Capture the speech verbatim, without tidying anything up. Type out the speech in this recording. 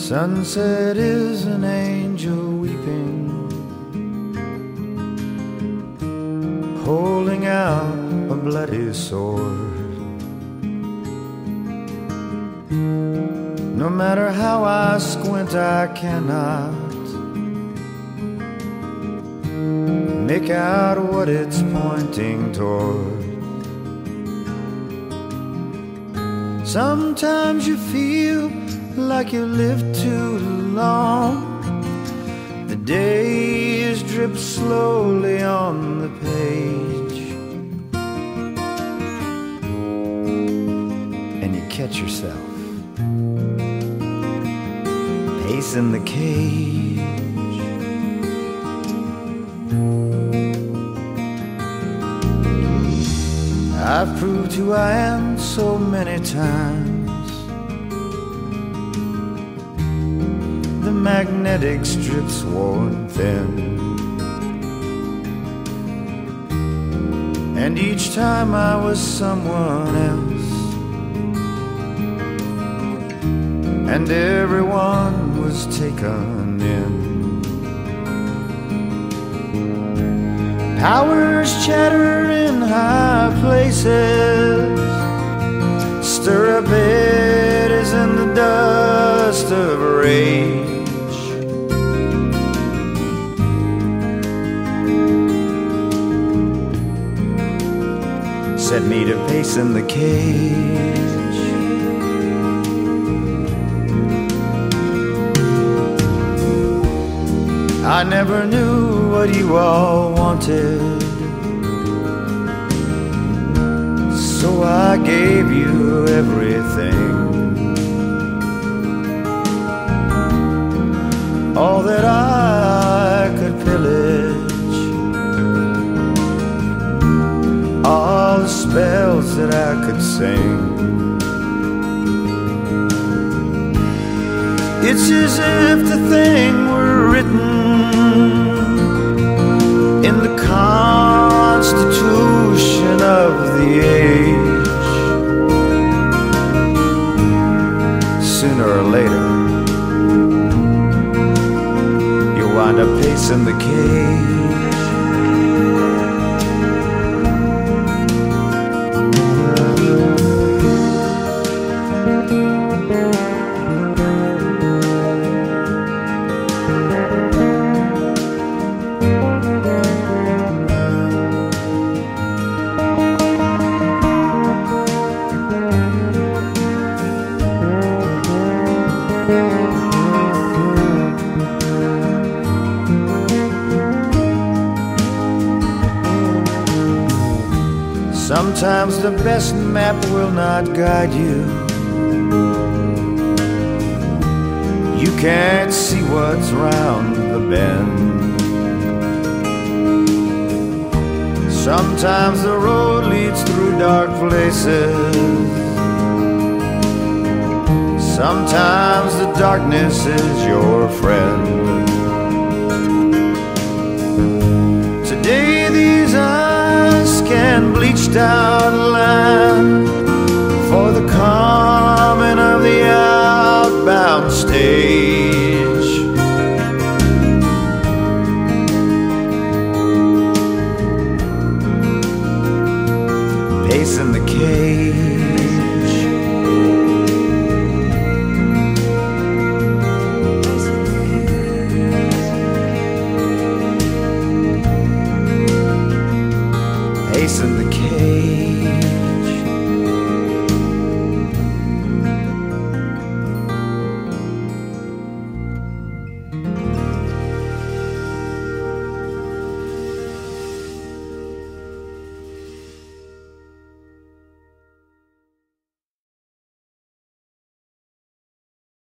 Sunset is an angel weeping, holding out a bloody sword. No matter how I squint, I cannot make out what it's pointing toward. Sometimes you feel like you lived too long. The days drip slowly on the page, and you catch yourself pacing the cage. I've proved who I am so many times. The magnetic strip's worn thin, and each time I was someone else, and everyone was taken in. Powers chatter in high places, stir up eddies in the dust of rage. Set me to pace in the cage. I never knew what you all wanted, so I gave you everything. All that I could pillage, all the spells that I could sing. It's as if the thing were written in the constitution of the age. Sooner or later, you'll wind up pacing the cage. Sometimes the best map will not guide you. You can't see what's round the bend. Sometimes the road leads through dark places. Sometimes the darkness is your friend. Today these eyes can bleached out land for the coming of the outbound stage. Pacing the cage. Pacing the cage.